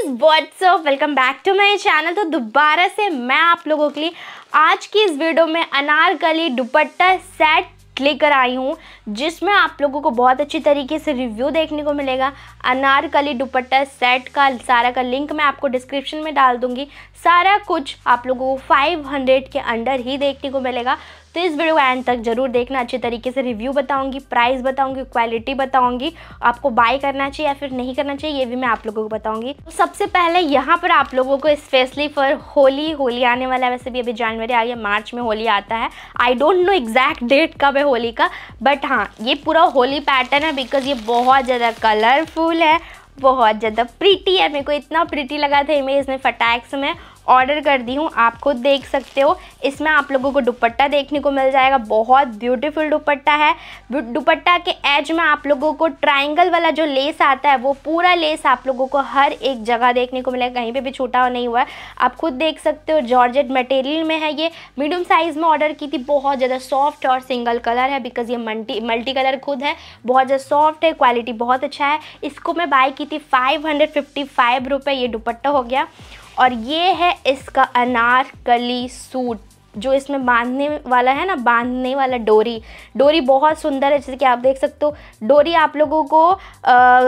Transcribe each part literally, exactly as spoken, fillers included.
Guys what's up, welcome back to my channel. तो दोबारा से मैं आप लोगों के लिए आज की इस वीडियो में अनारकली दुपट्टा सेट लेकर आई हूँ, जिसमें आप लोगों को बहुत अच्छी तरीके से रिव्यू देखने को मिलेगा। अनारकली दुपट्टा सेट का सारा का लिंक मैं आपको डिस्क्रिप्शन में डाल दूँगी। सारा कुछ आप लोगों को फाइव हंड्रेड के अंडर ही देखने को मिलेगा। तो इस वीडियो को एंड तक जरूर देखना। अच्छे तरीके से रिव्यू बताऊंगी, प्राइस बताऊंगी, क्वालिटी बताऊंगी, आपको बाय करना चाहिए या फिर नहीं करना चाहिए ये भी मैं आप लोगों को बताऊंगी। तो सबसे पहले यहाँ पर आप लोगों को स्पेशली फॉर होली होली आने वाला है। वैसे भी अभी जनवरी आ गया, मार्च में होली आता है। I don't know exact date कब है होली का, बट हाँ ये पूरा होली पैटर्न है बिकॉज ये बहुत ज़्यादा कलरफुल है, बहुत ज़्यादा प्रीटी है। मेरे को इतना प्रीटी लगा था इमेज में फटाक से मैं ऑर्डर कर दी हूँ। आप खुद देख सकते हो, इसमें आप लोगों को दुपट्टा देखने को मिल जाएगा। बहुत ब्यूटीफुल दुपट्टा है। दुपट्टा के एज में आप लोगों को ट्रायंगल वाला जो लेस आता है वो पूरा लेस आप लोगों को हर एक जगह देखने को मिलेगा, कहीं पे भी छूटा नहीं हुआ है। आप खुद देख सकते हो, जॉर्जेट मटेरियल में है। ये मीडियम साइज़ में ऑर्डर की थी। बहुत ज़्यादा सॉफ्ट और सिंगल कलर है बिकॉज ये मल्टी मल्टी कलर खुद है। बहुत ज़्यादा सॉफ्ट है, क्वालिटी बहुत अच्छा है। इसको मैं बाय की थी फाइव हंड्रेड फिफ्टी फाइव रुपये। ये दुपट्टा हो गया। और ये है इसका अनारकली सूट, जो इसमें बांधने वाला है ना, बांधने वाला डोरी डोरी बहुत सुंदर है। जैसे कि आप देख सकते हो, डोरी आप लोगों को आ,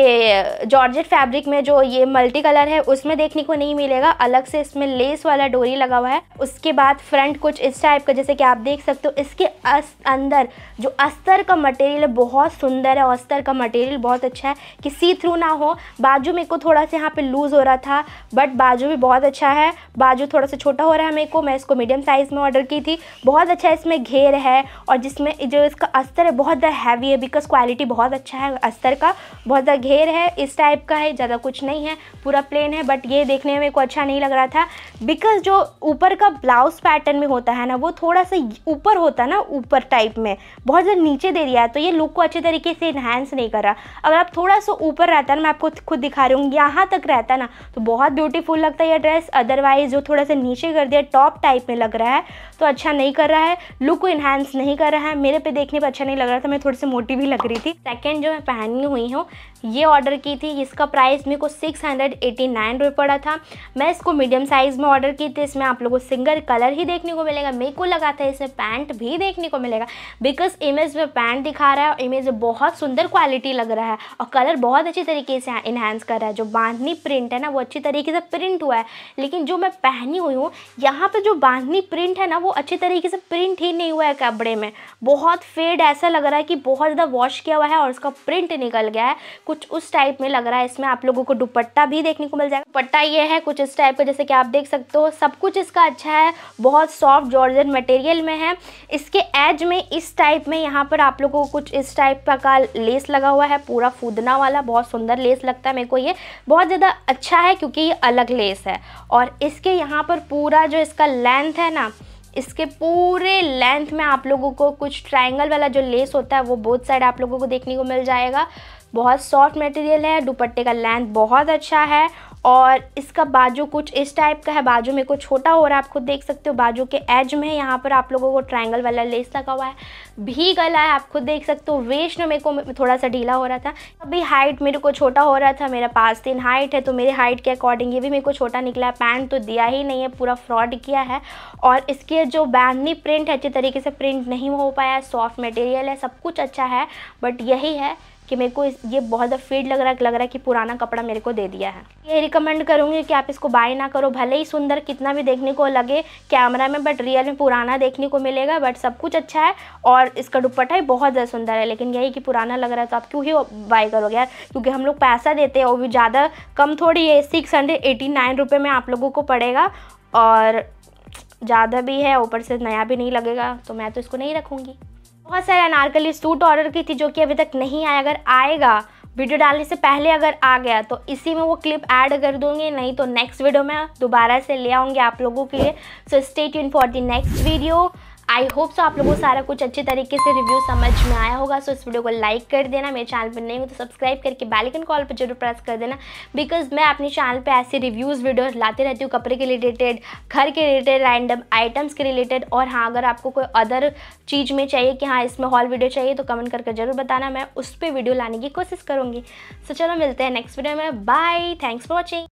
ये जॉर्जेट फैब्रिक में जो ये मल्टी कलर है उसमें देखने को नहीं मिलेगा। अलग से इसमें लेस वाला डोरी लगा हुआ है। उसके बाद फ्रंट कुछ इस टाइप का, जैसे कि आप देख सकते हो। इसके अंदर जो अस्तर का मटेरियल है बहुत सुंदर है। अस्तर का मटेरियल बहुत अच्छा है कि सी थ्रू ना हो। बाजू मेरे को थोड़ा सा यहाँ पे लूज़ हो रहा था, बट बाजू भी बहुत अच्छा है। बाजू थोड़ा सा छोटा हो रहा है मेरे को, मैं इसको मीडियम साइज में ऑर्डर की थी। बहुत अच्छा इसमें घेर है और जिसमें जो इसका अस्तर है बहुत ज़्यादा हैवी है बिकॉज क्वालिटी बहुत अच्छा है अस्तर का। बहुत ज़्यादा घेर है, इस टाइप का है, ज़्यादा कुछ नहीं है, पूरा प्लेन है। बट ये देखने में मेरे को अच्छा नहीं लग रहा था बिकॉज जो ऊपर का ब्लाउज पैटर्न में होता है ना, वो थोड़ा सा ऊपर होता है ना, ऊपर टाइप में बहुत ज़्यादा नीचे दे दिया है। तो ये लुक को अच्छे तरीके से इन्हांस नहीं कर रहा। अगर आप थोड़ा सा ऊपर रहता है ना, मैं आपको खुद दिखा रही हूँ, यहाँ तक रहता ना तो बहुत ब्यूटीफुल लगता है ये ड्रेस। अदरवाइज जो थोड़ा सा नीचे कर दिया, टॉप टाइप में लग रहा है, तो अच्छा नहीं कर रहा है, लुक को इन्हांस नहीं कर रहा है। मेरे पे देखने पे अच्छा नहीं लग रहा था, मैं थोड़ी सी मोटी भी लग रही थी। सेकंड जो मैं पहनी हुई हूँ ये ऑर्डर की थी, इसका प्राइस मेरे को सिक्स हंड्रेड एटी नाइन रुपये पड़ा था। मैं इसको मीडियम साइज़ में ऑर्डर की थी। इसमें आप लोगों को सिंगल कलर ही देखने को मिलेगा। मेरे को लगा था इसमें पैंट भी देखने को मिलेगा बिकॉज इमेज में पैंट दिखा रहा है और इमेज में बहुत सुंदर क्वालिटी लग रहा है और कलर बहुत अच्छी तरीके से इन्हांस कर रहा है। जो बांधनी प्रिंट है ना वो अच्छी तरीके से प्रिंट हुआ है, लेकिन जो मैं पहनी हुई हूँ यहाँ पर जो बांधनी प्रिंट है ना वो अच्छी तरीके से प्रिंट ही नहीं हुआ है कपड़े में। बहुत फेड ऐसा लग रहा है कि बहुत ज़्यादा वॉश किया हुआ है और उसका प्रिंट निकल गया है, कुछ उस टाइप में लग रहा है। इसमें आप लोगों को दुपट्टा भी देखने को मिल जाएगा। दुपट्टा ये है कुछ इस टाइप का, जैसे कि आप देख सकते हो। सब कुछ इसका अच्छा है, बहुत सॉफ्ट जॉर्जेट मटेरियल में है। इसके एज में इस टाइप में यहाँ पर आप लोगों को कुछ इस टाइप का लेस लगा हुआ है, पूरा फूदना वाला। बहुत सुंदर लेस लगता है मेरे को, ये बहुत ज़्यादा अच्छा है क्योंकि ये अलग लेस है। और इसके यहाँ पर पूरा जो इसका लेंथ है ना, इसके पूरे लेंथ में आप लोगों को कुछ ट्रायंगल वाला जो लेस होता है वो बोथ साइड आप लोगों को देखने को मिल जाएगा। बहुत सॉफ्ट मटेरियल है। दुपट्टे का लेंथ बहुत अच्छा है और इसका बाजू कुछ इस टाइप का है। बाजू में कुछ छोटा हो रहा है, आप खुद देख सकते हो। बाजू के एज में यहाँ पर आप लोगों को ट्रायंगल वाला लेस लगा हुआ है। भी गला है, आप खुद देख सकते हो। वेस्ट में मेरे को थोड़ा सा ढीला हो रहा था, अभी हाइट मेरे को छोटा हो रहा था। मेरा पाँच तीन हाइट है, तो मेरे हाइट के अकॉर्डिंग ये भी मेरे को छोटा निकला है। पैंट तो दिया ही नहीं है, पूरा फ्रॉड किया है। और इसके जो बांधनी प्रिंट है अच्छे तरीके से प्रिंट नहीं हो पाया। सॉफ्ट मटेरियल है, सब कुछ अच्छा है, बट यही है कि मेरे को ये बहुत ज़्यादा फीड लग रहा है लग रहा है कि पुराना कपड़ा मेरे को दे दिया है। ये रिकमेंड करूँगी कि आप इसको बाय ना करो। भले ही सुंदर कितना भी देखने को लगे कैमरा में, बट रियल में पुराना देखने को मिलेगा। बट सब कुछ अच्छा है और इसका दुपट्टा ही बहुत ज़्यादा सुंदर है, लेकिन यही कि पुराना लग रहा है तो आप क्यों ही बाय करोगे यार, क्योंकि हम लोग पैसा देते हैं, वो भी ज़्यादा कम थोड़ी है। सिक्स हंड्रेड एटी नाइन रुपये में आप लोगों को पड़ेगा और ज़्यादा भी है, ऊपर से नया भी नहीं लगेगा, तो मैं तो इसको नहीं रखूँगी। बहुत सारे अनारकली सूट ऑर्डर की थी जो कि अभी तक नहीं आया। अगर आएगा, वीडियो डालने से पहले अगर आ गया तो इसी में वो क्लिप ऐड कर दूंगी, नहीं तो नेक्स्ट वीडियो में दोबारा से ले आऊँगी आप लोगों के लिए। So stay tune for the next video. I hope so आप लोगों को सारा कुछ अच्छे तरीके से रिव्यू समझ में आया होगा। सो इस वीडियो को लाइक कर देना। मेरे चैनल पर नहीं हो तो सब्सक्राइब करके बेल आइकन कॉल पर जरूर प्रेस कर देना, बिकॉज मैं अपने चैनल पे ऐसे रिव्यूज़ वीडियोस लाते रहती हूँ, कपड़े के रिलेटेड, घर के रिलेटेड, रैंडम आइटम्स के रिलेटेड। और हाँ, अगर आपको कोई अदर चीज़ में चाहिए कि हाँ इसमें हॉल वीडियो चाहिए तो कमेंट करके जरूर बताना, मैं उस पर वीडियो लाने की कोशिश करूँगी। सो चलो मिलते हैं नेक्स्ट वीडियो में। Bye, thanks for watching.